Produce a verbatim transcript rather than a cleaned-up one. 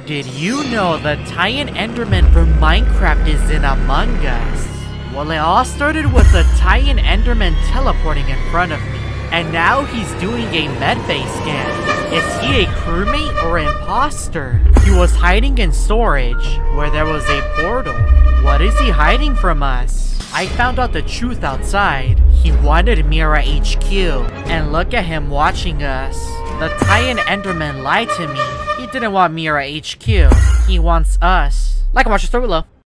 Did you know the Titan Enderman from Minecraft is in Among Us? Well, it all started with the Titan Enderman teleporting in front of me, and now he's doing a medbay scan. Is he a crewmate or imposter? He was hiding in storage, where there was a portal. What is he hiding from us? I found out the truth outside. He wanted Mira H Q, and look at him watching us. The Titan Enderman lied to me. He didn't want Mira H Q. He wants us. Like and watch the story below.